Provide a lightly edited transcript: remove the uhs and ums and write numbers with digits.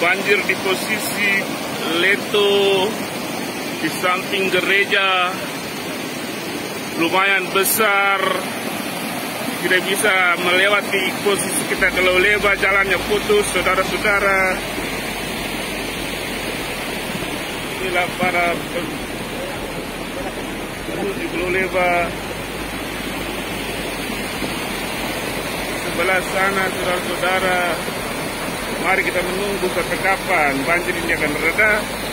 banjir di posisi Leto di samping gereja lumayan besar, tidak bisa melewati posisi kita kalau lewat, jalannya putus, saudara-saudara. Inilah para di Pulau Leba. Sebelah sana, saudara-saudara, mari kita menunggu sampai kapan banjir ini akan reda.